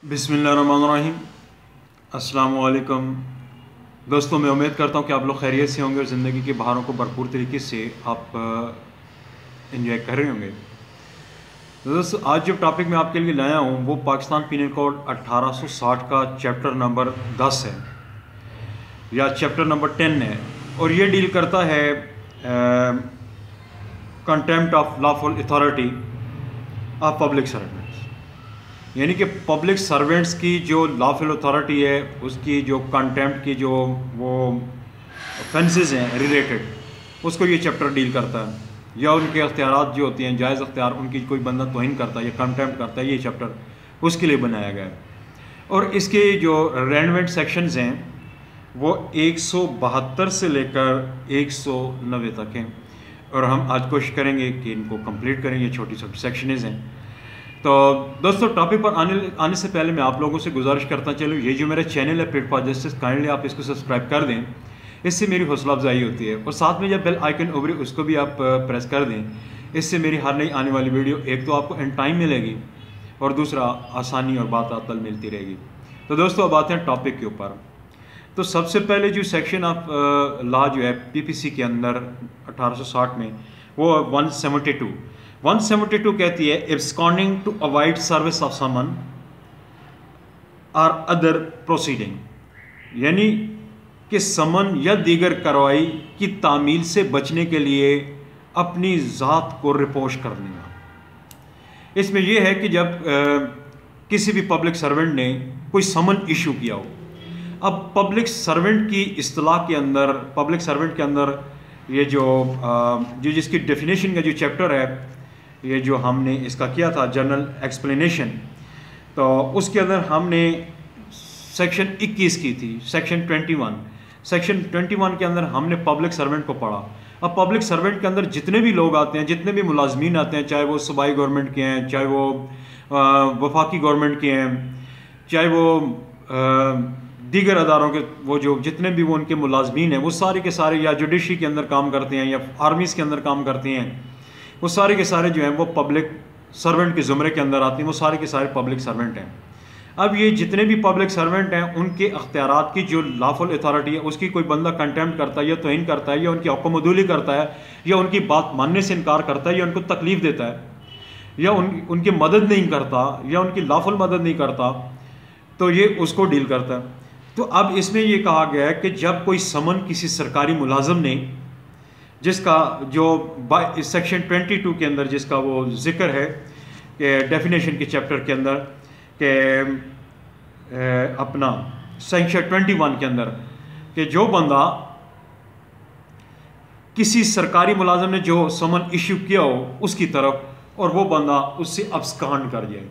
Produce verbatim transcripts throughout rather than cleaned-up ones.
बिस्मिल्लाहिर्रहमानिर्रहीम। अस्सलाम वालेकुम दोस्तों, मैं उम्मीद करता हूँ कि आप लोग खैरियत से होंगे और ज़िंदगी की बहारों को भरपूर तरीके से आप एंजॉय कर रहे होंगे। तो दोस्तों, आज जो टॉपिक मैं आपके लिए लाया हूँ वो पाकिस्तान पीनल कोड अठारह सौ साठ का चैप्टर नंबर दस है या चैप्टर नंबर टेन है, और ये डील करता है contempt of lawful authority of public servants, यानी कि पब्लिक सर्वेंट्स की जो लॉफुल अथॉरिटी है उसकी जो कंटेम्प्ट की जो वो ऑफेंसेस हैं रिलेटेड, उसको ये चैप्टर डील करता है। या उनके अख्तियारात जो होते हैं, जायज़ अख्तियार, उनकी कोई बंदा तौहीन करता है या कंटेम्प्ट करता है, ये चैप्टर उसके लिए बनाया गया है। और इसके जो रेलेवेंट सेक्शंस हैं वो एक सौ बहत्तर से लेकर एक सौ नब्बे तक हैं, और हम आज कोशिश करेंगे कि इनको कंप्लीट करें। ये छोटी छोटी सेक्शंस हैं। तो दोस्तों, टॉपिक पर आने आने से पहले मैं आप लोगों से गुजारिश करता चलूँ, ये जो मेरा चैनल है पेड फॉर जस्टिस, काइंडली आप इसको सब्सक्राइब कर दें, इससे मेरी हौसला अफजाई होती है। और साथ में जब बेल आइकन उभरे उसको भी आप प्रेस कर दें, इससे मेरी हर नई आने वाली वीडियो एक तो आपको एंड टाइम मिलेगी और दूसरा आसानी और बात अतल मिलती रहेगी। तो दोस्तों, अब आते हैं टॉपिक के ऊपर। तो सबसे पहले जो सेक्शन ऑफ लॉ जो है पीपीसी के अंदर अठारह सौ साठ में, वो one seventy two one seventy two कहती है absconding to avoid service of summon और अदर प्रोसीडिंग, यानी कि समन या दीगर कार्रवाई की तामील से बचने के लिए अपनी ज़ात को रिपोर्ट कर लेना। इसमें यह है कि जब आ, किसी भी पब्लिक सर्वेंट ने कोई समन इशू किया हो, अब पब्लिक सर्वेंट की इस्तिलाह के अंदर, पब्लिक सर्वेंट के अंदर ये जो आ, जो जिसकी डेफिनेशन का जो चैप्टर है, ये जो हमने इसका किया था जनरल एक्सप्लेनेशन, तो उसके अंदर हमने सेक्शन इक्कीस की थी, सेक्शन इक्कीस सेक्शन इक्कीस के अंदर हमने पब्लिक सर्वेंट को पढ़ा। अब पब्लिक सर्वेंट के अंदर जितने भी लोग आते हैं, जितने भी मुलाजमीन आते हैं, चाहे वो सूबाई गवर्नमेंट के हैं, चाहे वो वफाकी गवर्नमेंट के हैं, चाहे वो दीगर अदारों के, वो जो जितने भी वो उनके मुलाजमीन हैं, वो सारे के सारे या जुडिशरी के अंदर काम करते हैं या आर्मीज़ के अंदर काम करते हैं, वो सारे के सारे जो हैं वो पब्लिक सर्वेंट के ज़ुमरे के अंदर आते हैं, वो सारे के सारे पब्लिक सर्वेंट हैं। अब ये जितने भी पब्लिक सर्वेंट हैं, उनके अख्तियारात की जो लॉफुल अथॉरिटी है उसकी कोई बंदा कंटेम्प्ट करता है या तौहीन करता है या उनकी हुक्मदुली करता है या उनकी बात मानने से इनकार करता है या उनको तकलीफ़ देता है या उन उनकी मदद नहीं करता या उनकी लॉफुल मदद नहीं करता, तो ये उसको डील करता है। तो अब इसमें ये कहा गया है कि जब कोई समन किसी सरकारी मुलाजम ने, जिसका जो सेक्शन बाईस के अंदर जिसका वो जिक्र है कि डेफिनेशन के चैप्टर के अंदर के अपना सेक्शन इक्कीस के अंदर, कि जो बंदा किसी सरकारी मुलाजम ने जो समन इशू किया हो उसकी तरफ, और वो बंदा उससे अब्सकॉन्ड कर जाए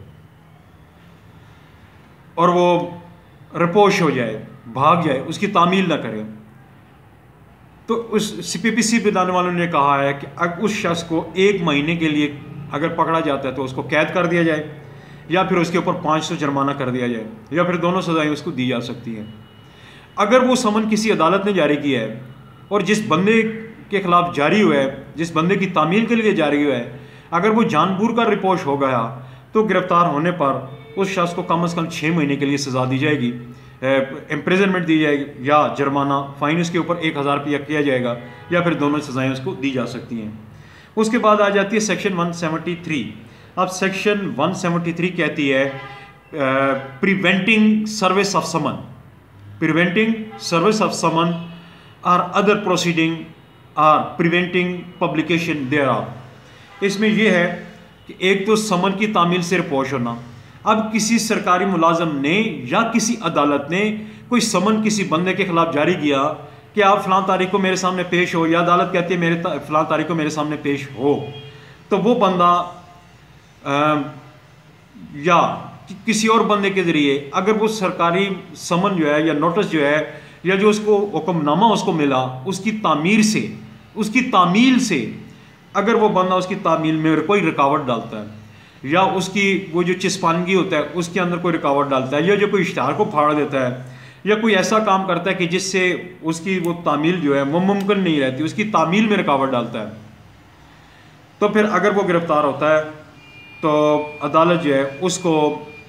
और वो रिपोश हो जाए, भाग जाए, उसकी तामील ना करे, तो उस पीपीसी बनाने वालों ने कहा है कि अगर उस शख्स को एक महीने के लिए अगर पकड़ा जाता है तो उसको कैद कर दिया जाए या फिर उसके ऊपर पाँच सौ जुर्माना कर दिया जाए या फिर दोनों सज़ाएं उसको दी जा सकती हैं। अगर वो समन किसी अदालत ने जारी किया है और जिस बंदे के ख़िलाफ़ जारी हुआ है, जिस बंदे की तामील के लिए जारी हुआ है, अगर वो जानबूझ कर रिपोर्ट हो गया तो गिरफ़्तार होने पर उस शख्स को कम अज़ कम छः महीने के लिए सज़ा दी जाएगी, इम्प्रिजनमेंट दी जाएगी या जुर्माना, फ़ाइन उसके ऊपर एक हज़ार रुपया किया जाएगा या फिर दोनों सज़ाएँ उसको दी जा सकती हैं। उसके बाद आ जाती है सेक्शन वन सेवेंटी थ्री। अब सेक्शन वन सेवेंटी थ्री कहती है preventing service of summon, preventing service of summon और अदर प्रोसीडिंग और प्रिवेंटिंग पब्लिकेशन देयर ऑफ। इसमें यह है कि एक तो समन की तामील से रिपोर्ट होना। अब किसी सरकारी मुलाजम ने या किसी अदालत ने कोई समन किसी बंदे के खिलाफ जारी किया कि आप फ़लाँ तारीख को मेरे सामने पेश हो, या अदालत कहती है मेरे फ़लाँ तारीख को मेरे सामने पेश हो, तो वो बंदा आ, या किसी और बंदे के ज़रिए अगर वो सरकारी समन जो है या नोटिस जो है या जो उसको हुक्मनामा उसको मिला, उसकी तामीर से, उसकी तामील से अगर वो बंदा उसकी तामील में कोई रुकावट डालता है या उसकी वो जो चिस्पानगी होता है उसके अंदर कोई रुकावट डालता है या जो कोई इश्तिहार को फाड़ देता है या कोई ऐसा काम करता है कि जिससे उसकी वो तामील जो है वो मुमकिन नहीं रहती, उसकी तामील में रुकावट डालता है, तो फिर अगर वो गिरफ़्तार होता है तो अदालत जो है उसको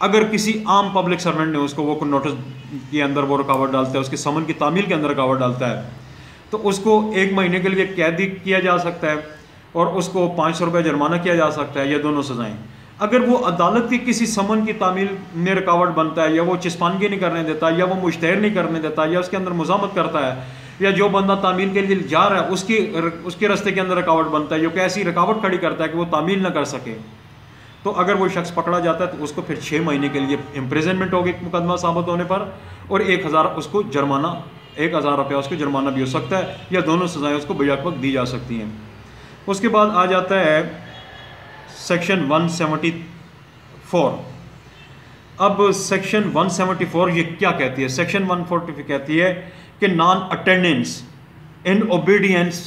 अगर किसी आम पब्लिक सर्वेंट ने उसको वो नोटिस के अंदर वो रुकावट डालता है, उसके समन की तामील के अंदर रुकावट डालता है, तो उसको एक महीने के लिए कैद किया जा सकता है और उसको पाँच सौ रुपये जुर्माना किया जा सकता है, या दोनों सज़ाएँ। अगर वो अदालत की किसी समन की तामील में रुकावट बनता है, या वो चिस्पानगी नहीं करने देता, या वो मुश्तहर नहीं करने देता, या उसके अंदर मुज़ामत करता है, या जो बंदा तामील के लिए जा रहा है उसकी उसके रास्ते के अंदर रुकावट बनता है, जो कि ऐसी रुकावट खड़ी करता है कि वो तामील ना कर सके, तो अगर वो शख्स पकड़ा जाता है तो उसको फिर छः महीने के लिए इम्प्रिजनमेंट होगी मुकदमा साबित होने पर, और एक हज़ार उसको जुर्माना एक हज़ार रुपया उसको जुर्माना भी हो सकता है, या दोनों सज़ाएँ उसको बैक वक्त दी जा सकती हैं। उसके बाद आ जाता है सेक्शन वन सेवेंटी फोर। अब सेक्शन वन सेवेंटी फोर ये क्या कहती है? सेक्शन वन फोर्टी कहती है कि non attendance in obedience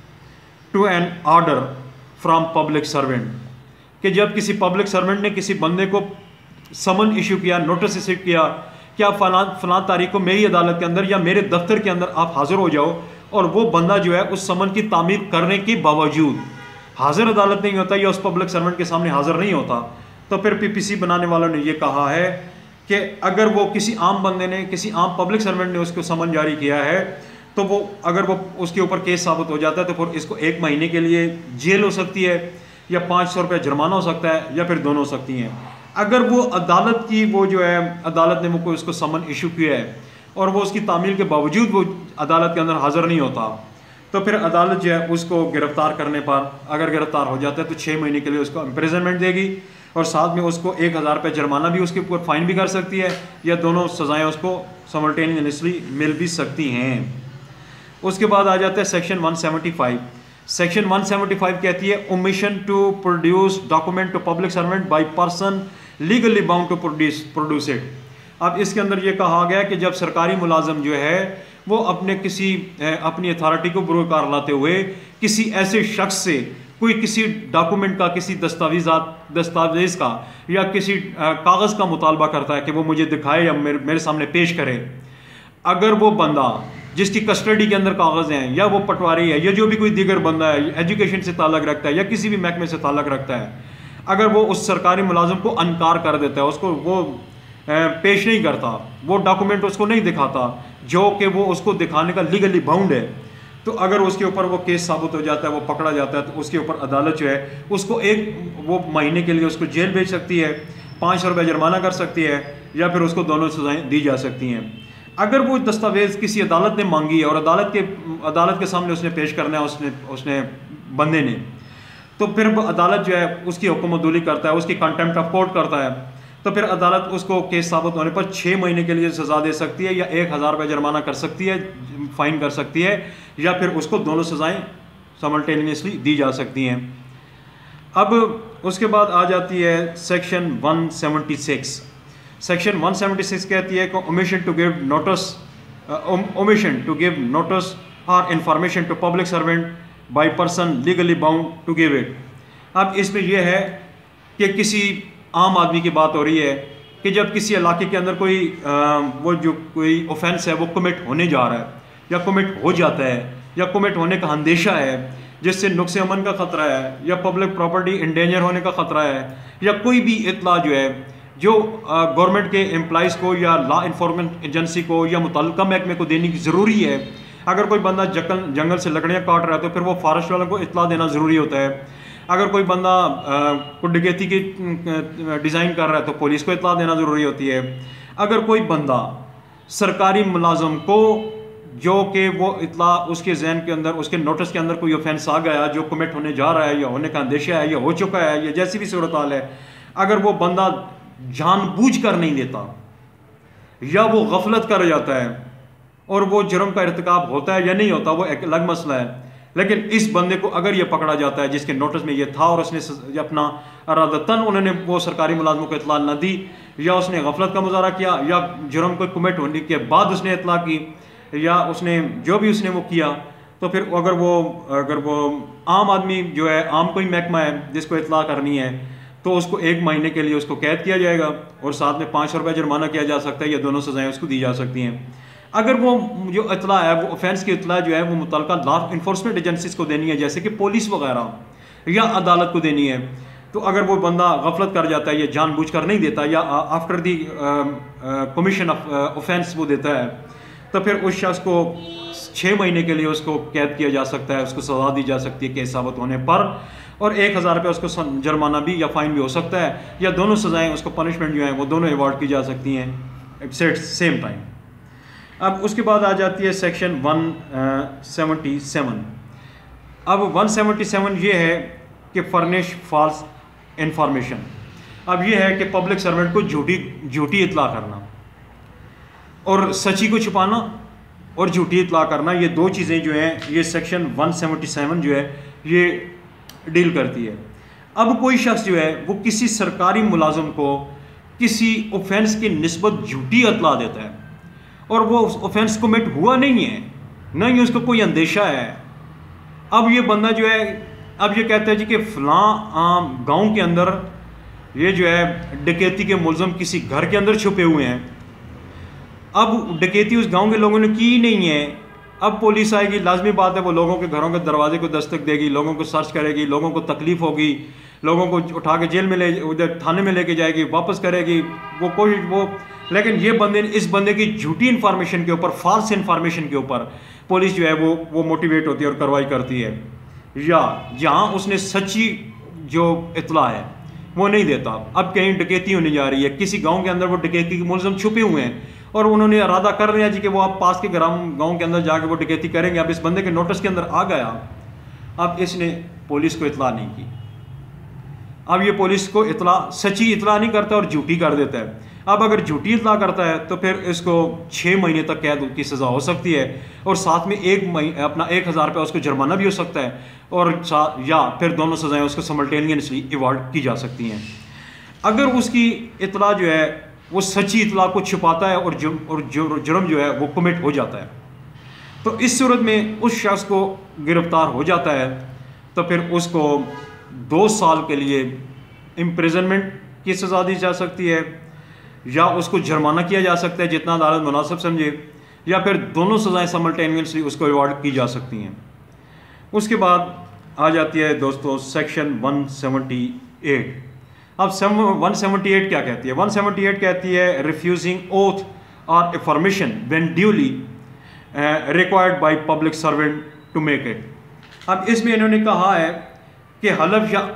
to an order from public servant, कि जब किसी पब्लिक सर्वेंट ने किसी बंदे को समन इशू किया, नोटिस इशू किया कि आप फलां फलां तारीख को मेरी अदालत के अंदर या मेरे दफ्तर के अंदर आप हाज़िर हो जाओ, और वो बंदा जो है उस समन की तामील करने के बावजूद हाज़िर अदालत नहीं होता या उस पब्लिक सर्वेंट के सामने हाज़िर नहीं होता, तो फिर पीपीसी बनाने वालों ने ये कहा है कि अगर वो किसी आम बंदे ने, किसी आम पब्लिक सर्वेंट ने उसको समन जारी किया है, तो वो अगर वो उसके ऊपर केस साबित हो जाता है तो फिर इसको एक महीने के लिए जेल हो सकती है, या पाँच सौ रुपये जुर्माना हो सकता है, या फिर दोनों हो सकती हैं। अगर वो अदालत की वो जो है अदालत ने वो कोई उसको समन इशू किया है और वो उसकी तामील के बावजूद वो अदालत के अंदर हाज़िर नहीं होता, तो फिर अदालत जो है उसको गिरफ़्तार करने पर, अगर गिरफ़्तार हो जाता है तो छः महीने के लिए उसको इम्प्रिजनमेंट देगी, और साथ में उसको एक हज़ार रुपये जुर्माना भी उसके ऊपर फ़ाइन भी कर सकती है, या दोनों सज़ाएँ उसको साइमल्टेनियसली मिल भी सकती हैं। उसके बाद आ जाता है section one seventy five. Section one seventy five कहती है omission to produce document to public servant by person legally bound to produce produce it. अब इसके अंदर ये कहा गया कि जब सरकारी मुलाजम जो है वो अपने किसी अपनी अथॉरिटी को बरोकार लाते हुए किसी ऐसे शख्स से कोई किसी डॉक्यूमेंट का, किसी दस्तावेज़ात दस्तावेज़ का या किसी कागज़ का मुतालबा करता है कि वो मुझे दिखाए या मेरे मेरे सामने पेश करे, अगर वो बंदा जिसकी कस्टडी के अंदर कागज़ हैं, या वो पटवारी है, या जो भी कोई दीगर बंदा है एजुकेशन से ताल्लुक़ रखता है या किसी भी महकमे से ताल्लुक़ रखता है, अगर वो उस सरकारी मुलाजिम को अनकार कर देता है, उसको वो पेश नहीं करता, वो डॉक्यूमेंट उसको नहीं दिखाता जो कि वो उसको दिखाने का लीगली बाउंड है, तो अगर उसके ऊपर वो केस साबित हो जाता है, वो पकड़ा जाता है, तो उसके ऊपर अदालत जो है उसको एक वो महीने के लिए उसको जेल भेज सकती है, पाँच सौ रुपये जुर्माना कर सकती है, या फिर उसको दोनों सज़ाएँ दी जा सकती हैं। अगर वो दस्तावेज़ किसी अदालत ने मांगी है और अदालत के अदालत के सामने उसने पेश करना है उसने उसने बंदे ने, तो फिर वो अदालत जो है उसकी हुक्मदुली करता है, उसकी कंटेम्प्ट ऑफ कोर्ट करता है, तो फिर अदालत उसको केस साबित होने पर छः महीने के लिए सज़ा दे सकती है, या एक हज़ार रुपये जुर्माना कर सकती है, फ़ाइन कर सकती है, या फिर उसको दोनों सज़ाएँ साइमल्टेनियसली दी जा सकती हैं। अब उसके बाद आ जाती है section one seventy six. Section one seventy six कहती है कि omission to give notice omission to give notice और information to public servant by person legally bound to give it. अब इसमें यह है कि किसी आम आदमी की बात हो रही है कि जब किसी इलाके के अंदर कोई आ, वो जो कोई ऑफेंस है वो कमिट होने जा रहा है, या कमिट हो जाता है, या कमिट होने का अंदेशा है जिससे नुक्स अमन का ख़तरा है, या पब्लिक प्रॉपर्टी इंडेंजर होने का ख़तरा है, या कोई भी इतला जो है जो गवर्नमेंट के एम्प्लॉइज़ को या लॉ इन्फोर्समेंट एजेंसी को या मुतल्लिका महकमे को देने की ज़रूरी है। अगर कोई बंदा जंगल जंगल से लकड़ियाँ काट रहा है तो फिर वो फॉरेस्ट वालों को इतला देना ज़रूरी होता है। अगर कोई बंदा को डकैती की डिज़ाइन कर रहा है तो पुलिस को इतला देना ज़रूरी होती है। अगर कोई बंदा सरकारी मुलाजम को जो कि वो इतला उसके जहन के अंदर, उसके नोटिस के अंदर कोई ऑफेंस आ गया जो कमिट होने जा रहा है या होने का अंदेशा है या हो चुका है या जैसी भी सूरत हाल है, अगर वो बंदा जानबूझ कर नहीं देता या वो गफलत कर जाता है और वो जुर्म का इर्तिकाब होता है या नहीं होता वो एक अलग मसला है, लेकिन इस बंदे को अगर ये पकड़ा जाता है जिसके नोटिस में ये था और उसने अपना अरादतन उन्होंने वो सरकारी मुलाजमों को इतला न दी, या उसने गफलत का मुजाहरा किया, या जुर्म को कमिट होने के बाद उसने इतला की, या उसने जो भी उसने वो किया, तो फिर अगर वो अगर वो आम आदमी जो है, आम कोई महकमा है जिसको इतला करनी है, तो उसको एक महीने के लिए उसको कैद किया जाएगा और साथ में पाँच सौ रुपये जुर्माना किया जा सकता है, या दोनों सज़ाएँ उसको दी जा सकती हैं। अगर वो जो इतला है वो ऑफेंस की इतला जो है वो मुतल्लिका लॉ इन्फोर्समेंट एजेंसीज को देनी है, जैसे कि पुलिस वगैरह, या अदालत को देनी है, तो अगर वो बंदा गफलत कर जाता है या जानबूझकर नहीं देता या after the commission of offence वो देता है, तो फिर उस शख्स को छः महीने के लिए उसको कैद किया जा सकता है, उसको सज़ा दी जा सकती है केस साबित होने पर, और एक हज़ार रुपये उसको जुर्माना भी या फ़ाइन भी हो सकता है, या दोनों सज़ाएँ उसको पनिशमेंट जो है वो दोनों अवॉर्ड की जा सकती हैं एट सेम टाइम। अब उसके बाद आ जाती है सेक्शन वन सेवेंटी सेवन। अब वन सेवेंटी सेवन ये है कि फर्निश फॉल्स इंफॉर्मेशन। अब ये है कि पब्लिक सर्वेंट को झूठी झूठी इतला करना और सच्ची को छुपाना और झूठी इतला करना, ये दो चीज़ें जो हैं ये सेक्शन वन सेवेंटी सेवन जो है ये डील करती है। अब कोई शख्स जो है वो किसी सरकारी मुलाजिम को किसी ऑफेंस की निस्बत झूठी इतला देता है और वो उस ऑफेंस कमिट हुआ नहीं है, नहीं उसको कोई अंदेशा है। अब ये बंदा जो है अब ये कहता है जी कि फ़लाँ गांव के अंदर ये जो है डकैती के मुलज़म किसी घर के अंदर छुपे हुए हैं। अब डकैती उस गांव के लोगों ने की ही नहीं है। अब पुलिस आएगी, लाजमी बात है वो लोगों के घरों के दरवाजे को दस्तक देगी, लोगों को सर्च करेगी, लोगों को तकलीफ़ होगी, लोगों को उठा के जेल में ले उधर थाने में लेके जाएगी, वापस करेगी वो कोशिश वो। लेकिन ये बंदे इस बंदे की झूठी इन्फॉर्मेशन के ऊपर, फॉल्स इन्फॉर्मेशन के ऊपर पुलिस जो है वो वो मोटिवेट होती है और कार्रवाई करती है, या जहाँ उसने सच्ची जो इतला है वो नहीं देता। अब कहीं डकैती होने जा रही है, किसी गांव के अंदर वो डकैती के मुलज़म छुपे हुए हैं और उन्होंने इरादा कर लिया जी कि वो आप पास के गांव के अंदर जाके वो डकैती करेंगे। अब इस बंदे के नोटिस के अंदर आ गया, अब इसने पुलिस को इतला नहीं की। अब ये पुलिस को इतला सच्ची इतला नहीं करता और झूठी कर देता है। अब अगर झूठी इतला करता है तो फिर इसको छः महीने तक कैद की सज़ा हो सकती है और साथ में एक महीने अपना एक हज़ार रुपये उसको जुर्माना भी हो सकता है, और या फिर दोनों सज़ाएं उसको सिमल्टेनियसली अवॉर्ड की जा सकती हैं। अगर उसकी इतला जो है वो सच्ची इतला को छुपाता है और जुर्म और जुर्म जो है वो कमिट हो जाता है, तो इस सूरत में उस शख्स को गिरफ्तार हो जाता है तो फिर उसको दो साल के लिए इम्प्रिजनमेंट की सज़ा दी जा सकती है, या उसको जुर्माना किया जा सकता है जितना अदालत मुनासिब समझे, या फिर दोनों सज़ाएं सिमल्टेनियसली उसको अवॉर्ड की जा सकती हैं। उसके बाद आ जाती है दोस्तों सेक्शन वन सेवेंटी एट। अब वन सेवेंटी एट क्या कहती है? वन सेवेंटी एट कहती है रिफ्यूजिंग ओथ और affirmation when duly required by public servant to make it. अब इसमें इन्होंने कहा है कि हलफ या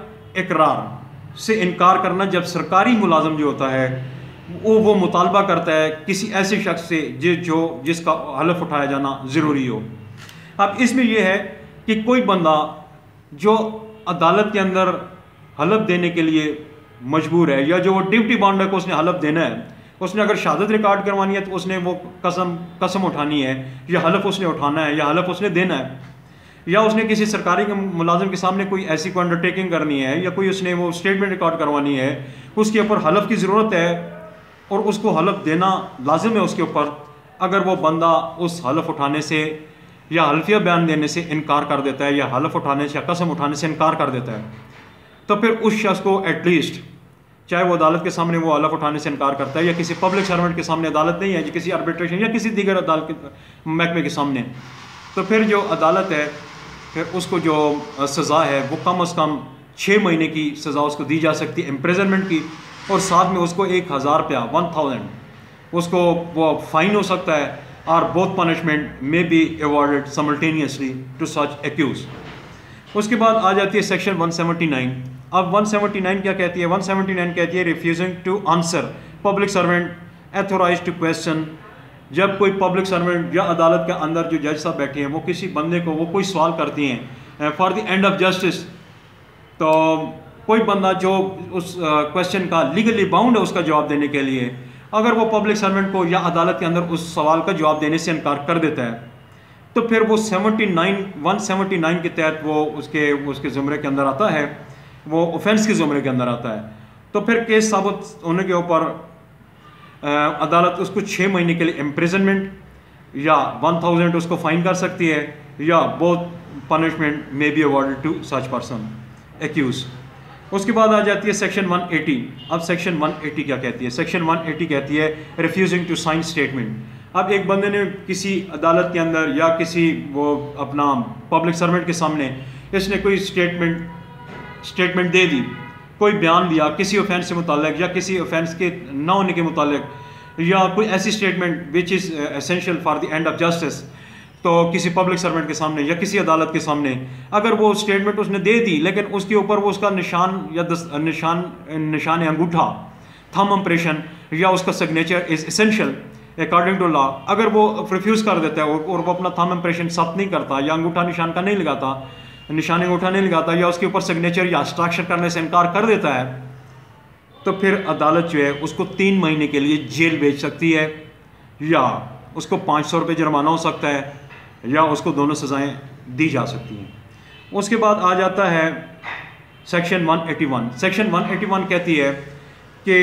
इकरार से इनकार करना जब सरकारी मुलाजिम जो होता है वो वो मुतालबा करता है किसी ऐसे शख्स से जिस जो जिसका हलफ उठाया जाना ज़रूरी हो। अब इसमें यह है कि कोई बंदा जो अदालत के अंदर हलफ देने के लिए मजबूर है, या जो वो ड्यूटी बाउंड है को उसने हलफ देना है, उसने अगर शहादत रिकॉर्ड करवानी है तो उसने वो कसम कसम उठानी है, या हलफ उसने उठाना है, या हलफ उसने देना है, या उसने किसी सरकारी के मुलाजिम के सामने कोई ऐसी कोई अंडरटेकिंग करनी है, या कोई उसने वो स्टेटमेंट रिकॉर्ड करवानी है, उसके ऊपर हलफ की ज़रूरत है और उसको हलफ देना लाजिम है उसके ऊपर। अगर वो बंदा उस हलफ उठाने से या हल्फिया बयान देने से इनकार कर देता है, या हलफ उठाने से या कसम उठाने से इनकार कर देता है, तो फिर उस शख्स को एटलीस्ट चाहे वो अदालत के सामने वो हलफ उठाने से इनकार करता है, या किसी पब्लिक सर्वेंट के सामने, अदालत नहीं है, किसी आर्बिट्रेशन या किसी दीगर अदालत के महकमे के सामने, तो फिर जो अदालत है फिर उसको जो सज़ा है वो कम अज़ कम छः महीने की सज़ा उसको दी जा सकती है इम्प्रिजनमेंट की, और साथ में उसको एक हज़ार रुपया वन थाउजेंड उसको वो फ़ाइन हो सकता है, और बोथ पनिशमेंट में be awarded simultaneously to such accuse. उसके बाद आ जाती है सेक्शन वन सेवेंटी नाइन। अब वन सेवेंटी नाइन क्या कहती है? वन सेवेंटी नाइन कहती है refusing to answer public servant authorise to question. जब कोई पब्लिक सर्वेंट या अदालत के अंदर जो जज साहब बैठे हैं वो किसी बंदे को वो कोई सवाल करती हैं for the end of justice, तो कोई बंदा जो उस क्वेश्चन का लीगली बाउंड है उसका जवाब देने के लिए, अगर वो पब्लिक सर्वेंट को या अदालत के अंदर उस सवाल का जवाब देने से इनकार कर देता है, तो फिर वो seventy nine one seventy nine के तहत वो उसके उसके ज़ुमरे के अंदर आता है, वो ऑफेंस के ज़ुमरे के अंदर आता है। तो फिर केस साबित होने के ऊपर अदालत उसको छः महीने के लिए इम्प्रिजनमेंट या वन थाउजेंड उसको फाइन कर सकती है, या बोथ पनिशमेंट में be awarded to such person accuse. उसके बाद आ जाती है सेक्शन वन एटी। अब सेक्शन वन एटी क्या कहती है? सेक्शन वन एटी कहती है रिफ्यूजिंग टू साइन स्टेटमेंट। अब एक बंदे ने किसी अदालत के अंदर या किसी वो अपना पब्लिक सर्वेंट के सामने इसने कोई स्टेटमेंट स्टेटमेंट दे दी, कोई बयान दिया किसी ऑफेंस से मुताल्लिक या किसी ऑफेंस के ना होने के मुताल्लिक या कोई ऐसी statement which is essential for the end of justice, तो किसी पब्लिक सर्वेंट के सामने या किसी अदालत के सामने अगर वो स्टेटमेंट उसने दे दी लेकिन उसके ऊपर वो उसका निशान या दस, निशान निशान अंगूठा थंब इंप्रेशन या उसका signature is essential according to law, अगर वो रिफ्यूज़ कर देता है और वो अपना थंब इंप्रेशन सब नहीं करता या अंगूठा निशान का नहीं लगाता निशान अंगूठा नहीं लगाता या उसके ऊपर सिग्नेचर या हस्ताक्षर करने से इनकार कर देता है, तो फिर अदालत जो है उसको तीन महीने के लिए जेल भेज सकती है या उसको पाँच सौ रुपये जुर्माना हो सकता है या उसको दोनों सज़ाएं दी जा सकती हैं। उसके बाद आ जाता है section one eighty one. Section one eighty one कहती है कि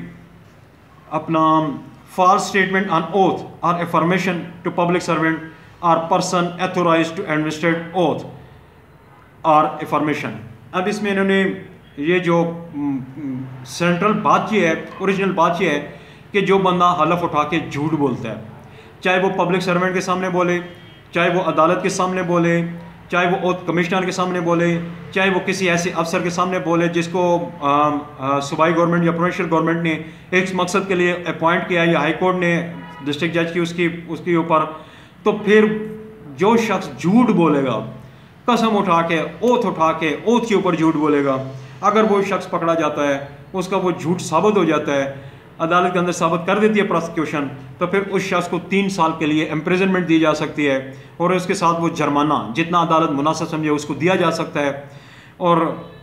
अपना false statement on oath or affirmation to public servant or person authorized to administrate oath or affirmation। अब इसमें इन्होंने ये जो सेंट्रल बात ये है, ओरिजिनल बात ये है कि जो बंदा हलफ उठा के झूठ बोलता है, चाहे वो पब्लिक सर्वेंट के सामने बोले, चाहे वो अदालत के सामने बोले, चाहे वो ओथ कमिश्नर के सामने बोले, चाहे वो किसी ऐसे अफसर के सामने बोले जिसको सूबाई गवर्नमेंट या प्रोविंशियल गवर्नमेंट ने एक मकसद के लिए अपॉइंट किया या हाई कोर्ट ने डिस्ट्रिक्ट जज की उसकी उसके ऊपर, तो फिर जो शख्स झूठ बोलेगा, कसम उठा के ओथ उठा के ओथ के ऊपर झूठ बोलेगा, अगर वो शख्स पकड़ा जाता है, उसका वो झूठ साबित हो जाता है, अदालत के अंदर साबित कर देती है प्रोसिक्यूशन, तो फिर उस शख्स को तीन साल के लिए इम्प्रिजनमेंट दी जा सकती है और उसके साथ वो जुर्माना जितना अदालत मुनासिब समझे उसको दिया जा सकता है। और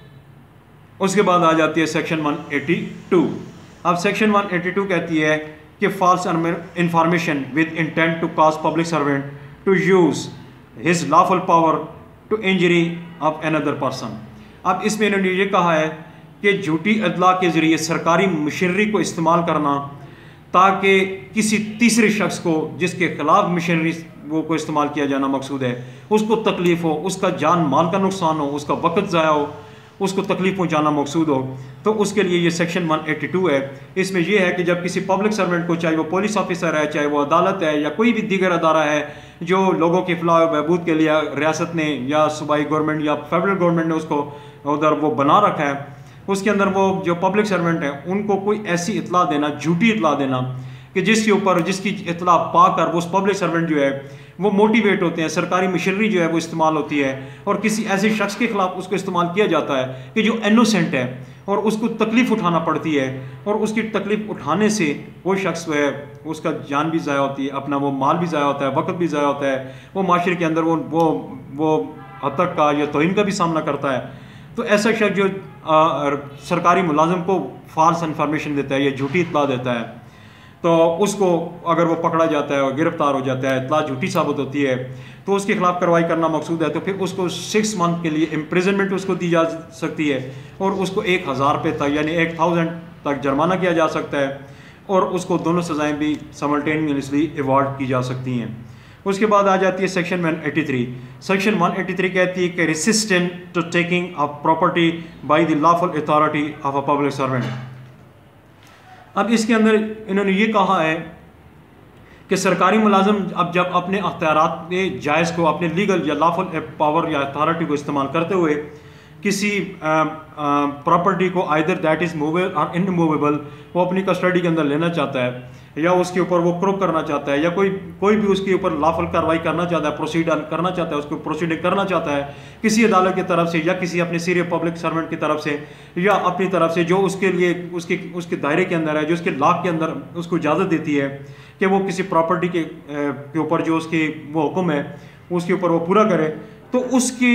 उसके बाद आ जाती है सेक्शन वन एटी टू। अब सेक्शन वन एटी टू कहती है कि false information with intent to cause public servant to use his lawful power to injury of another person. अब इसमें इन्होंने ये कहा है कि झूठी इतला के ज़रिए सरकारी मशीनरी को इस्तेमाल करना ताकि किसी तीसरे शख्स को जिसके खिलाफ मशीनरी वो को इस्तेमाल किया जाना मकसूद है उसको तकलीफ़ हो, उसका जान माल का नुकसान हो, उसका वक्त ज़ाया हो, उसको तकलीफ़ पहुँचाना मकसूद हो, तो उसके लिए ये सेक्शन वन एटी टू है। इसमें यह है कि जब किसी पब्लिक सर्वेंट को, चाहे वो पुलिस ऑफिसर है, चाहे वो अदालत है या कोई भी दीगर अदारा है जो लोगों की फलाह व बहबूद के लिए रियासत ने या सूबाई गवर्नमेंट या फेडरल गवर्नमेंट ने उसको उधर वो बना रखा है, उसके अंदर वो जो पब्लिक सर्वेंट हैं उनको कोई ऐसी इतला देना, झूठी इतला देना कि जिसके ऊपर जिसकी इतला पाकर वो उस पब्लिक सर्वेंट जो है वो मोटिवेट होते हैं, सरकारी मशीनरी जो है वो इस्तेमाल होती है और किसी ऐसे शख्स के खिलाफ उसको इस्तेमाल किया जाता है कि जो इनोसेंट है और उसको तकलीफ़ उठाना पड़ती है और उसकी तकलीफ़ उठाने से वो शख्स जो है उसका जान भी ज़ाया होती है, अपना वो माल भी ज़ाया होता है, वक्त भी ज़ाया होता है, वो माशरे के अंदर वो वो वो हतक का या तौहीन का भी सामना करता है। तो ऐसा शख्स जो आ, सरकारी मुलाजिम को फॉल्स इन्फॉर्मेशन देता है या झूठी इतला देता है, तो उसको अगर वो पकड़ा जाता है और गिरफ्तार हो जाता है, इतला झूठी साबित होती है, तो उसके खिलाफ कार्रवाई करना मकसूद है, तो फिर उसको सिक्स मंथ के लिए इम्प्रिजनमेंट उसको दी जा सकती है और उसको एक हज़ार रुपये तक यानी एक थाउजेंड तक जुर्माना किया जा सकता है और उसको दोनों सज़ाएँ भी समल्टेनियसली अवॉर्ड की जा सकती हैं। उसके बाद आ जाती है section one eighty three. Section one eighty three कहती है कि resistant to taking of property by the lawful authority of a public servant. अब इसके अंदर इन्होंने ये कहा है कि सरकारी मुलाजिम अब जब अपने अख्तियारात जायज़ को, अपने लीगल या लॉफुल पावर या अथॉरिटी को इस्तेमाल करते हुए किसी प्रॉपर्टी को आइदर दैट इज़ मूवेबल और इनमूवेबल वो अपनी कस्टडी के अंदर लेना चाहता है या उसके ऊपर वो क्रोक करना चाहता है या कोई कोई भी उसके ऊपर लॉफुल कार्रवाई करना चाहता है, प्रोसीड करना चाहता है, उसको प्रोसीडिंग करना चाहता है किसी अदालत की तरफ से या किसी अपने सीनियर पब्लिक सर्वेंट की तरफ से या अपनी तरफ से जो उसके लिए उसके उसके दायरे के अंदर है, जो उसके लॉ के अंदर उसको इजाज़त देती है कि वो किसी प्रॉपर्टी के के ऊपर जो उसकी वो हुक्म है उसके ऊपर वो पूरा करे, तो उसकी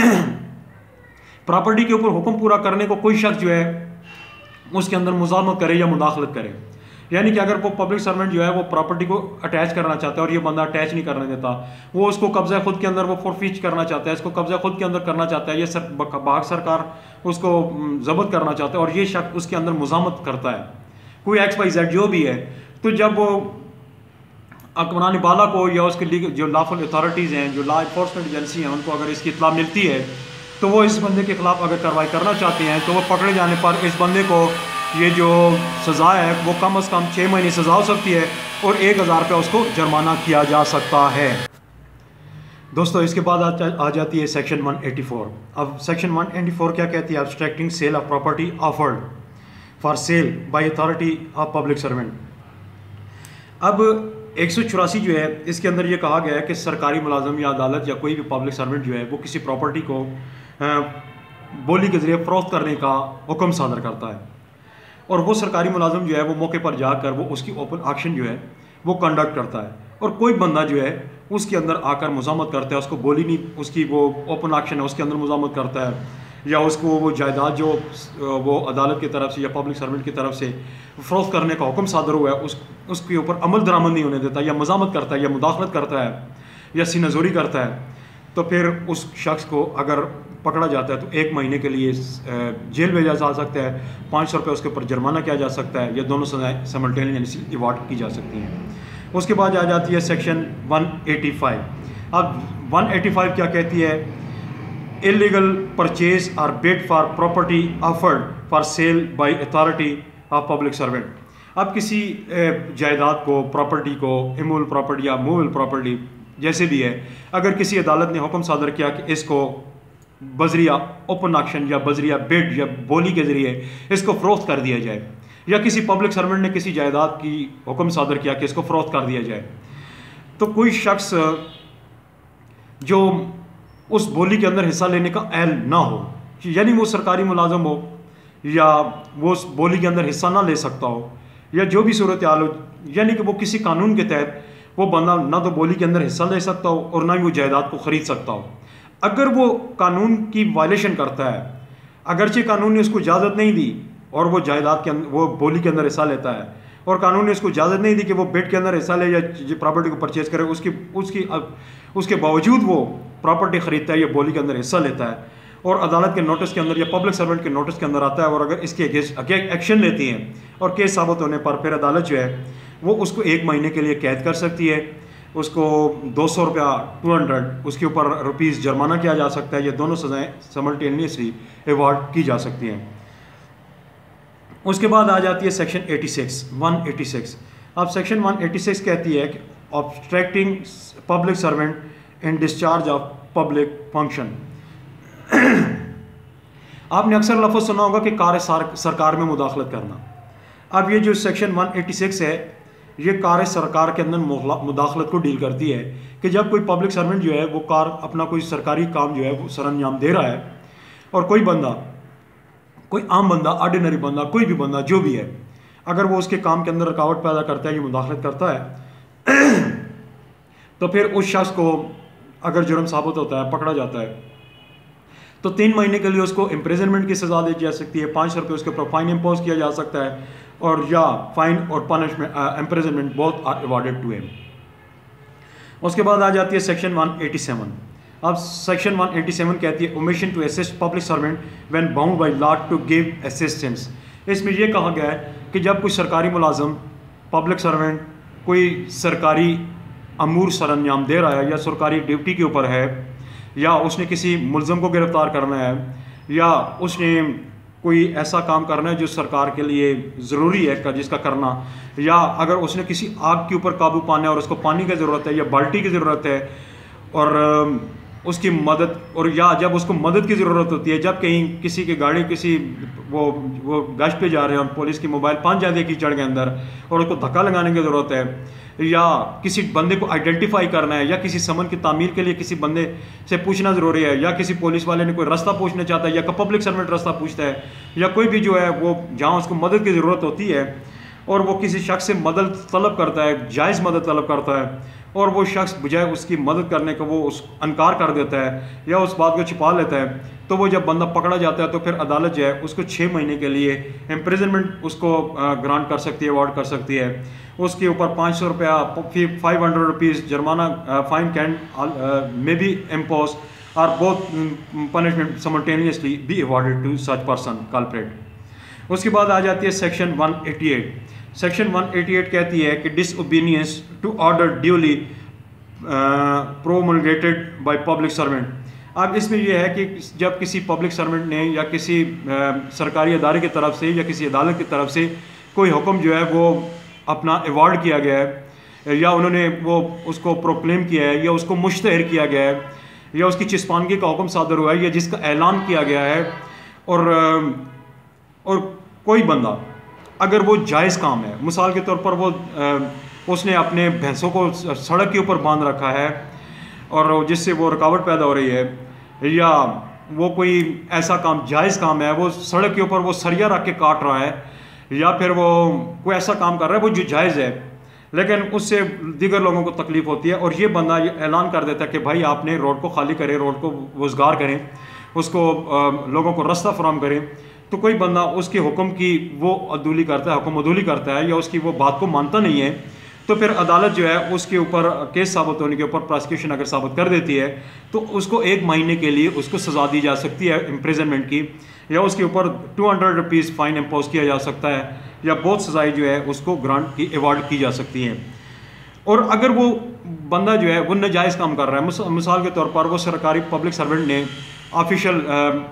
प्रॉपर्टी के ऊपर हुक्म पूरा करने को कोई शख्स जो है उसके अंदर मुज़ाहमत करे या मुदाखलत करे। यानी कि अगर वो पब्लिक सर्वेंट जो है वो प्रॉपर्टी को अटैच करना चाहता है और ये बंदा अटैच नहीं करने देता, वो उसको कब्जा खुद के अंदर वो फोरफीच करना चाहता है, इसको कब्जा खुद के अंदर करना चाहता है, ये सर भाग सरकार उसको जब्त करना चाहता है और ये शख्स उसके अंदर मुज़ाहमत करता है, कोई एक्स वाई जेड जो भी है, तो जब वो हुक्मरान बाला को या उसके लीगल जो लॉफुल अथॉरिटीज़ हैं, जो लॉ इन्फोर्समेंट एजेंसी हैं, उनको अगर इसकी इत्तला मिलती है तो वो इस बंदे के खिलाफ अगर कार्रवाई करना चाहते हैं तो वो पकड़े जाने पर इस बंदे को ये जो सज़ा है वो कम अज़ कम छः महीने सज़ा हो सकती है और एक हज़ार रुपये उसको जुर्माना किया जा सकता है। दोस्तों इसके बाद आ, आ जाती है सेक्शन वन एटी फोर। अब सेक्शन वन एटी फोर क्या कहती है? Obstructing sale of property offered for sale by authority of public servant. अब एक सौ चौरासी जो है इसके अंदर ये कहा गया है कि सरकारी मुलाजम या अदालत या कोई भी पब्लिक सर्वेंट जो है वो किसी प्रॉपर्टी को बोली के ज़रिए फ़रोख्त करने का हुक्म सादर करता है, और वो सरकारी मुलाजम जो है वो मौके पर जाकर वो उसकी ओपन ऑक्शन जो है वो कंडक्ट करता है, और कोई बंदा जो है उसके अंदर आकर मुज़ामत करता है, उसको बोली नहीं, उसकी वो ओपन ऑक्शन है उसके अंदर मुज़ामत करता है, या उसको वो जायदाद जो वो अदालत की तरफ से या पब्लिक सर्वेंट की तरफ से फ़रोख्त करने का हुक्म सादर हुआ है उस उसके ऊपर अमल दरामद नहीं होने देता, या मज़ामत करता है, या मुदाखलत करता है, या सीनाजोरी करता है, तो फिर उस शख्स को अगर पकड़ा जाता है तो एक महीने के लिए जेल भेजा जा सकता है, पाँच सौ रुपये उसके ऊपर जुर्माना किया जा सकता है, या दोनों सजाएँ सिमल्टेनियसली अवॉर्ड की जा सकती हैं। उसके बाद आ जाती है सेक्शन वन एटी फाइव। अब वन एटी फाइव क्या कहती है? इलीगल परचेज और bid for property offered for sale by authority of public servant. अब किसी जायदाद को, प्रॉपर्टी को, इमूवेबल प्रॉपर्टी या मूवेबल प्रॉपर्टी जैसे भी है, अगर किसी अदालत ने हुक्म सादर किया कि इसको बजरिया ओपन ऑक्शन या बजरिया बिड या बोली के ज़रिए इसको फ़रोख्त कर दिया जाए, या किसी पब्लिक सर्वेंट ने किसी जायदाद की हुक्म सादर किया कि इसको फ़रोख्त कर दिया जाए, तो कोई शख्स जो उस बोली के अंदर हिस्सा लेने का अहल ना हो, यानी वो सरकारी मुलाजम हो या वो उस बोली के अंदर हिस्सा ना ले सकता हो, या जो भी सूरत हाल हो, यानी कि वो किसी कानून के तहत वो बंदा ना तो बोली के अंदर हिस्सा ले सकता हो और ना ही वो जायदाद को ख़रीद सकता हो। अगर वो कानून की वायलेशन करता है, अगरचे कानून ने उसको इजाज़त नहीं दी और वो जायदाद के अंदर, वो बोली के अंदर हिस्सा लेता है, और कानून ने उसको इजाज़त नहीं दी कि वो बिड के अंदर हिस्सा ले या प्रॉपर्टी को परचेज करे, उसकी उसकी उसके बावजूद वो प्रॉपर्टी ख़रीदता है या बोली के अंदर हिस्सा लेता है, और अदालत के नोटिस के अंदर या पब्लिक सर्वेंट के नोटिस के अंदर आता है, और अगर इसके अगेंस्ट एक्शन लेती हैं और केस साबित होने पर फिर अदालत जो है वो उसको एक महीने के लिए कैद कर सकती है, उसको दो सौ रुपया टू हंड्रेड उसके ऊपर रुपीज़ जुर्माना किया जा सकता है, या दोनों सज़ाएँ सिमल्टेनियसली अवॉर्ड की जा सकती हैं। उसके बाद आ जाती है section eighty six one eighty six. अब सेक्शन वन एटी सिक्स कहती है कि obstructing public servant in discharge of public function. आपने अक्सर लफ्ज़ सुना होगा कि कार्य सरकार में मुदाखलत करना। अब ये जो सेक्शन वन एटी सिक्स है ये कार्य सरकार के अंदर मुदाखलत को डील करती है कि जब कोई पब्लिक सर्वेंट जो है वो कार अपना कोई सरकारी काम जो है वो सरअंजाम दे रहा है, और कोई बंदा, कोई आम बंदा, ऑर्डिनरी बंदा, कोई भी बंदा जो भी है, अगर वो उसके काम के अंदर रुकावट पैदा करता है या मुदाखलत करता है तो फिर उस शख्स को अगर जुर्म साबित होता है, पकड़ा जाता है, तो तीन महीने के लिए उसको इम्प्रिजनमेंट की सज़ा दी जा सकती है, पाँच सौ रुपये उसके ऊपर फाइन इम्पोज किया जा सकता है, और या फाइन और punishment imprisonment both are awarded to him. उसके बाद आ जाती है सेक्शन वन एटी सेवन। अब सेक्शन वन एटी सेवन कहती है omission to assist public servant when bound by law to give assistance. इसमें यह कहा गया है कि जब कोई सरकारी मुलाजम, पब्लिक सर्वेंट कोई सरकारी अमूर सरअंजाम दे रहा है या सरकारी ड्यूटी के ऊपर है, या उसने किसी मुलज़म को गिरफ़्तार करना है, या उसने कोई ऐसा काम करना है जो सरकार के लिए ज़रूरी है जिसका करना, या अगर उसने किसी आग के ऊपर काबू पाना है और उसको पानी की ज़रूरत है या बाल्टी की ज़रूरत है, और उसकी मदद, और या जब उसको मदद की ज़रूरत होती है, जब कहीं किसी की गाड़ी किसी वो वो गश्त पे जा रहे हैं और पुलिस की मोबाइल पहुंच जाती है कीचड़ के अंदर और उसको धक्का लगाने की ज़रूरत है, या किसी बंदे को आइडेंटिफाई करना है, या किसी समन की तामीर के लिए किसी बंदे से पूछना ज़रूरी है, या किसी पुलिस वाले ने कोई रास्ता पूछना चाहता है, या पब्लिक सर्वेंट रास्ता पूछता है, या कोई भी जो है वो जहाँ उसको मदद की ज़रूरत होती है और वो किसी शख्स से मदद तलब करता है, जायज़ मदद तलब करता है, और वो शख्स बजाय उसकी मदद करने का वो उस अनकार कर देता है या उस बात को छिपा लेता है, तो वो जब बंदा पकड़ा जाता है तो फिर अदालत जो है उसको छः महीने के लिए इम्प्रिजनमेंट उसको ग्रांट कर सकती है, अवार्ड कर सकती है। उसके ऊपर पाँच सौ रुपया फाइव हंड्रेड रुपीज़ जुर्माना fine can may be impose और both punishment simultaneously be awarded to such person culprit. उसके बाद आ जाती है section one eighty eight. Section one eighty eight कहती है कि disobedience to order duly promulgated by public servant. अब इसमें यह है कि जब किसी पब्लिक सर्वेंट ने या किसी uh, सरकारी अदारे की तरफ से या किसी अदालत की तरफ से कोई हुक्म जो है वो अपना अवार्ड किया गया है, या उन्होंने वो उसको प्रोक्लेम किया है या उसको मुश्तहर किया गया है या उसकी चिस्पानगी का हुक्म सादर हुआ है या जिसका ऐलान किया गया है, और और कोई बंदा अगर वो जायज़ काम है, मिसाल के तौर पर वो उसने अपने भैंसों को सड़क के ऊपर बांध रखा है और जिससे वो रुकावट पैदा हो रही है, या वो कोई ऐसा काम जायज़ काम है, वो सड़क के ऊपर वो सरिया रख के काट रहा है, या फिर वो कोई ऐसा काम कर रहा है वो जो जायज़ है लेकिन उससे दीगर लोगों को तकलीफ होती है, और ये बंदा ये ऐलान कर देता है कि भाई आपने रोड को खाली करें, रोड को रोज़गार करें, उसको आ, लोगों को रास्ता फराहम करें, तो कोई बंदा उसके हुक्म की वो अदूली करता है, हुक्म अदूली करता है या उसकी वो बात को मानता नहीं है, तो फिर अदालत जो है उसके ऊपर केस साबित होने के ऊपर प्रोसिक्यूशन अगर साबित कर देती है तो उसको एक महीने के लिए उसको सज़ा दी जा सकती है इम्प्रिजनमेंट की, या उसके ऊपर two hundred rupees fine impose किया जा सकता है, या बहुत सज़ाएँ जो है उसको ग्रांट की अवार्ड की जा सकती हैं। और अगर वो बंदा जो है वो नाजायज़ काम कर रहा है, मिसाल के तौर पर वो सरकारी पब्लिक सर्वेंट ने ऑफिशियल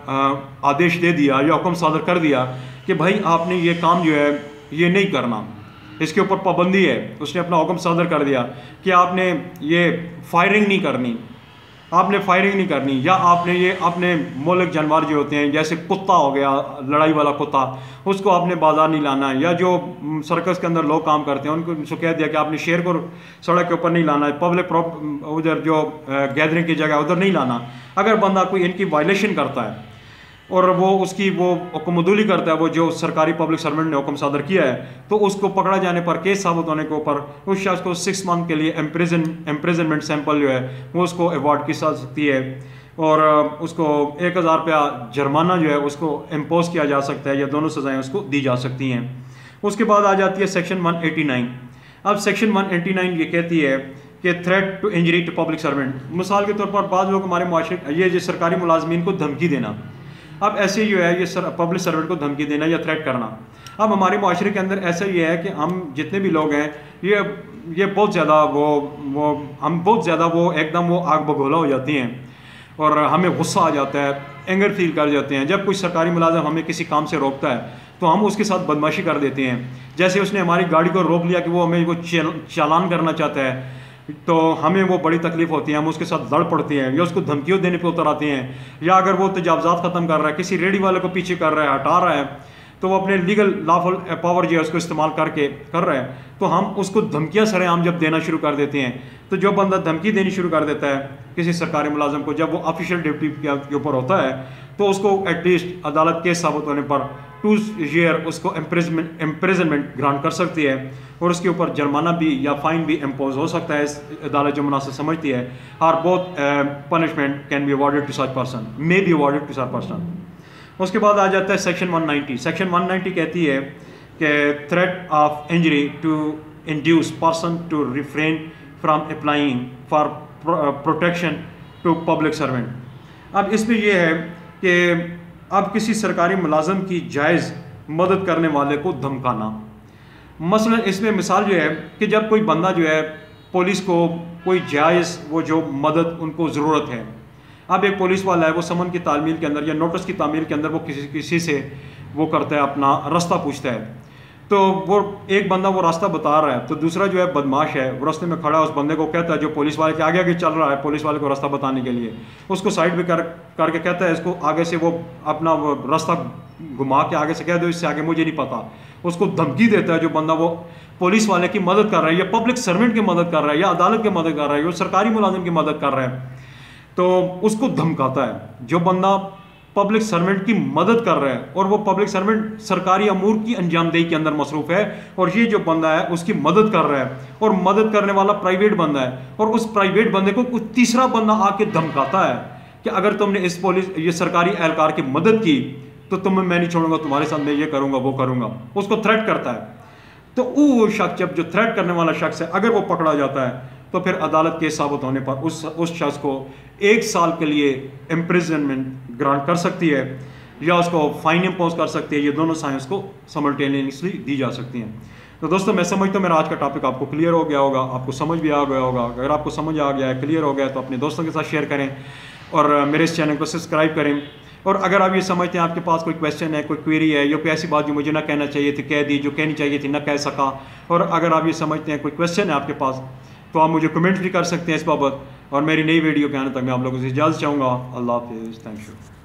आदेश दे दिया या हुक्म सादर कर दिया कि भाई आपने ये काम जो है ये नहीं करना, इसके ऊपर पाबंदी है, उसने अपना हुक्म सादर कर दिया कि आपने ये फायरिंग नहीं करनी, आपने फायरिंग नहीं करनी, या आपने ये अपने मोलक जानवर जो होते हैं जैसे कुत्ता हो गया, लड़ाई वाला कुत्ता, उसको आपने बाजार नहीं लाना, या जो सर्कस के अंदर लोग काम करते हैं उनको कह दिया कि आपने शेर को सड़क के ऊपर नहीं लाना, पब्लिक उधर जो गैदरिंग की जगह उधर नहीं लाना। अगर बंदा कोई इनकी वायलेशन करता है और वो उसकी वो हुक्मदूली करता है, वो जो सरकारी पब्लिक सर्वेंट ने हुक्म सादर किया है, तो उसको पकड़ा जाने पर, केस साबित होने के ऊपर उस शख्स को सिक्स मंथ के लिए एम्प्रिजन एम्प्रिजनमेंट सैंपल जो है वो उसको अवार्ड की जा सकती है, और उसको एक हज़ार रुपया जुर्माना जो है उसको इम्पोज किया जा सकता है, या दोनों सज़ाएँ उसको दी जा सकती हैं। उसके बाद आ जाती है सेक्शन वन एटी नाइन। अब सेक्शन वन एटी नाइन ये कहती है कि threat to injury to public servant, मिसाल के तौर पर बाद लोग हमारे माशरे ये जो सरकारी मुलाजमीन को धमकी देना, अब ऐसे जो है ये सर, पब्लिक सर्वेंट को धमकी देना या थ्रेट करना, अब हमारे माशरे के अंदर ऐसा ये है कि हम जितने भी लोग हैं ये ये बहुत ज़्यादा वो वो हम बहुत ज़्यादा वो एकदम वो आग बगोला हो जाती हैं और हमें गुस्सा आ जाता है, एंगर फील कर जाते हैं जब कोई सरकारी मुलाजिम हमें किसी काम से रोकता है तो हम उसके साथ बदमाशी कर देते हैं। जैसे उसने हमारी गाड़ी को रोक लिया कि वो हमें वो चालान करना चाहता है, तो हमें वो बड़ी तकलीफ होती है, हम उसके साथ लड़ पड़ते हैं या उसको धमकियों देने पे उतर आते हैं, या अगर वो तजावजात ख़त्म कर रहा है, किसी रेडी वाले को पीछे कर रहा है, हटा रहा है, तो वो अपने लीगल लॉफुल पावर जो है उसको इस्तेमाल करके कर रहा है, तो हम उसको धमकियाँ सरेआम जब देना शुरू कर देते हैं, तो जो बंदा धमकी देनी शुरू कर देता है किसी सरकारी मुलाजिम को जब वो ऑफिशियल ड्यूटी के ऊपर होता है, तो उसको एटलीस्ट अदालत केस साबित होने पर टू ईयर उसको एम्प्रिजमेंट एम्प्रिजनमेंट ग्रांट कर सकती है, और उसके ऊपर जुर्माना भी या फाइन भी इम्पोज हो सकता है, इस अदालत जो मुनासिब समझती है, और both punishment can be awarded to such person, may be awarded to such person. उसके बाद आ जाता है section one ninety. Section one ninety कहती है कि threat of injury to induce person to refrain from applying for protection to public servant. अब इसमें यह है कि अब किसी सरकारी मुलाजम की जायज़ मदद करने वाले को धमकाना, मसलन इसमें मिसाल जो है कि जब कोई बंदा जो है पुलिस को कोई जायज़ वो जो मदद उनको ज़रूरत है, अब एक पुलिस वाला है वो समन की तामील के अंदर या नोटिस की तामील के अंदर वो किसी किसी से वो करता है, अपना रास्ता पूछता है, तो वो एक बंदा वो रास्ता बता रहा है, तो दूसरा जो है बदमाश है वो रास्ते में खड़ा उस बंदे को कहता है, जो पुलिस वाले के आगे आगे चल रहा है पुलिस वाले को रास्ता बताने के लिए, उसको साइड पे कर करके कहता है इसको आगे से वो अपना वो रास्ता घुमा के आगे से कह दो, इससे आगे मुझे नहीं पता, उसको धमकी देता है। जो बंदा वो पुलिस वाले की मदद कर रहा है या पब्लिक सर्वेंट की मदद कर रहा है या अदालत की मदद कर रहा है या सरकारी मुलाजिम की मदद कर रहा है, तो उसको धमकाता है। जो बंदा पब्लिक सर्वेंट की मदद कर रहा है और वो पब्लिक सर्वेंट सरकारी अमूर की अंजामदेही के अंदर मसरूफ़ है, और ये जो बंदा है उसकी मदद कर रहा है, और मदद करने वाला प्राइवेट बंदा है, और उस प्राइवेट बंदे को कोई तीसरा बंदा आके धमकाता है कि अगर तुमने इस पुलिस ये सरकारी एहलकार की मदद की तो तुम्हें मैं नहीं छोड़ूंगा, तुम्हारे साथ मैं ये करूँगा वो करूँगा, उसको थ्रेट करता है। तो वो शख्स, जब जो थ्रेट करने वाला शख्स है, अगर वो पकड़ा जाता है तो फिर अदालत केस साबित होने पर उस उस शख्स को एक साल के लिए इम्प्रिजनमेंट ग्रांट कर सकती है या उसको फाइन इम्पोज कर सकती है। ये दोनों साइंस को समल्टेनियसली दी जा सकती हैं। तो दोस्तों मैं समझता हूँ मेरा आज का टॉपिक आपको क्लियर हो गया होगा, आपको समझ भी आ गया होगा। अगर आपको समझ आ गया है, क्लियर हो गया, तो अपने दोस्तों के साथ शेयर करें और मेरे इस चैनल को सब्सक्राइब करें। और अगर आप ये समझते हैं आपके पास कोई क्वेश्चन है, कोई क्वेरी है, या कोई ऐसी बात जो मुझे ना कहना चाहिए थी कह दी, जो कहनी चाहिए थी ना कह सका, और अगर आप ये समझते हैं कोई क्वेश्चन है आपके पास, तो आप मुझे कमेंट भी कर सकते हैं इस बाबत। और मेरी नई वीडियो के आने तक मैं आप लोगों से इजाज़त चाहूँगा। अल्लाह हाफिज़, थैंक यू।